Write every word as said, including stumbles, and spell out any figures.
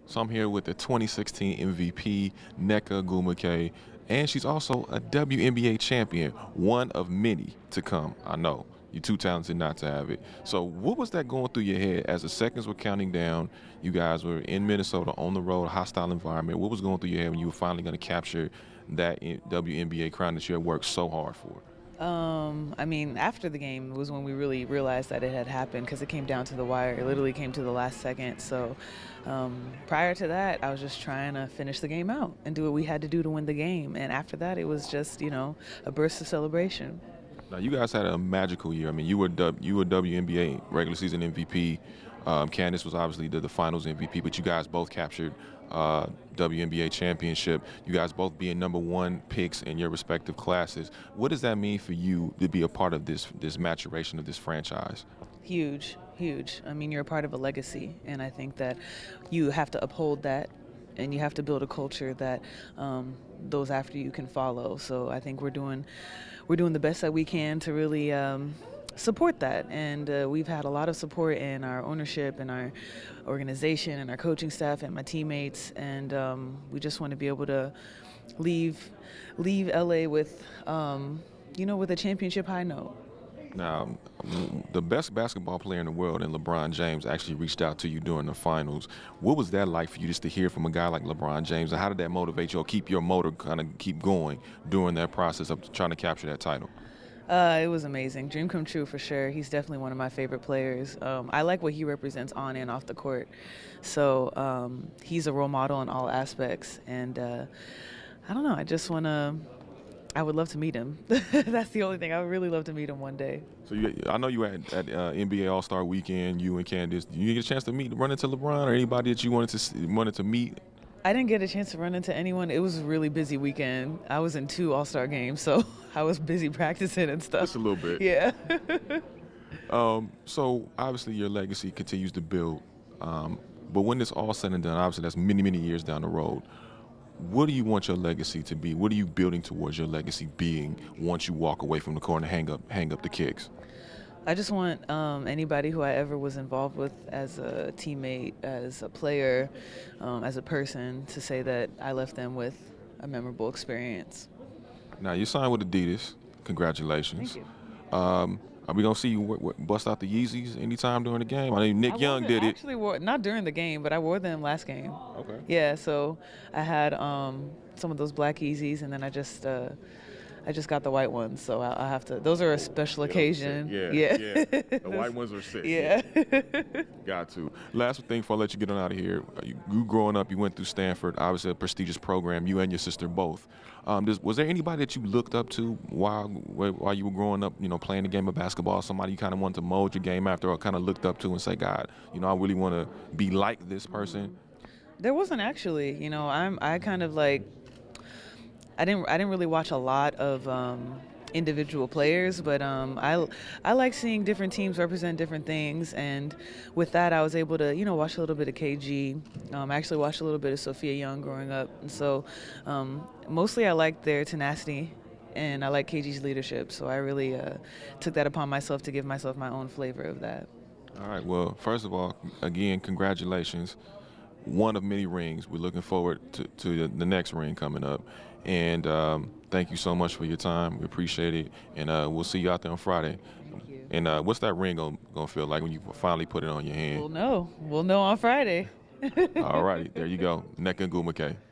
So I'm here with the twenty sixteen M V P, Nneka Ogwumike, and she's also a W N B A champion, one of many to come. I know. You're too talented not to have it. So what was that going through your head as the seconds were counting down? You guys were in Minnesota on the road, a hostile environment. What was going through your head when you were finally going to capture that W N B A crown that you had worked so hard for? Um, I mean, after the game was when we really realized that it had happened because it came down to the wire. It literally came to the last second. So um, prior to that, I was just trying to finish the game out and do what we had to do to win the game. And after that, it was just, you know, a burst of celebration. Now, you guys had a magical year. I mean, you were you were W N B A regular season M V P. Um, Candace was obviously the, the finals M V P, but you guys both captured uh, W N B A championship. You guys both being number one picks in your respective classes. What does that mean for you to be a part of this this maturation of this franchise? Huge, huge. I mean, you're a part of a legacy, and I think that you have to uphold that, and you have to build a culture that um, those after you can follow. So I think we're doing we're doing the best that we can to really um, support that, and uh, we've had a lot of support in our ownership and our organization and our coaching staff and my teammates, and um, we just want to be able to leave leave L A with um, you know, with a championship high note. Now, the best basketball player in the world, and LeBron James, actually reached out to you during the finals. What was that like for you, just to hear from a guy like LeBron James, and how did that motivate you or keep your motor kind of keep going during that process of trying to capture that title? Uh, it was amazing. Dream come true for sure. He's definitely one of my favorite players. Um, I like what he represents on and off the court. So um, he's a role model in all aspects. And uh, I don't know, I just want to, I would love to meet him. That's the only thing. I would really love to meet him one day. So you, I know you were at, at uh, N B A All-Star Weekend, you and Candace. Did you get a chance to meet, run into LeBron or anybody that you wanted to wanted to meet? I didn't get a chance to run into anyone. It was a really busy weekend. I was in two All-Star games, so I was busy practicing and stuff. Just a little bit. Yeah. um, so obviously your legacy continues to build. Um, but when it's all said and done, obviously that's many, many years down the road. What do you want your legacy to be? What are you building towards your legacy being once you walk away from the court and hang up, hang up the kicks? I just want um, anybody who I ever was involved with as a teammate, as a player, um, as a person, to say that I left them with a memorable experience. Now, you signed with Adidas. Congratulations. Thank you. Um, are we going to see you w w bust out the Yeezys anytime during the game? I mean, Nick I Young did I it. actually wore, not during the game, but I wore them last game. Okay. Yeah, so I had um, some of those black Yeezys, and then I just uh, I just got the white ones, so I, I have to. Those are a special occasion. Yeah, yeah. yeah. The white ones are sick. Yeah. Got to. Last thing before I let you get on out of here. You, you growing up, you went through Stanford, obviously a prestigious program. You and your sister both. Um, does, was there anybody that you looked up to while while you were growing up? You know, playing the game of basketball. Somebody you kind of wanted to mold your game after, or kind of looked up to and say, God, you know, I really want to be like this person. There wasn't actually. You know, I'm. I kind of like. I didn't. I didn't really watch a lot of um, individual players, but um, I I like seeing different teams represent different things, and with that, I was able to, you know, watch a little bit of K G. Um, I actually watched a little bit of Sophia Young growing up, and so um, mostly I liked their tenacity, and I like K G's leadership. So I really uh, took that upon myself to give myself my own flavor of that. All right. Well, first of all, again, congratulations. One of many rings. We're looking forward to, to the next ring coming up. And um, thank you so much for your time. We appreciate it. And uh, we'll see you out there on Friday. Thank you. And uh, what's that ring going to feel like when you finally put it on your hand? We'll know. We'll know on Friday. All righty. There you go. Nneka Ogwumike.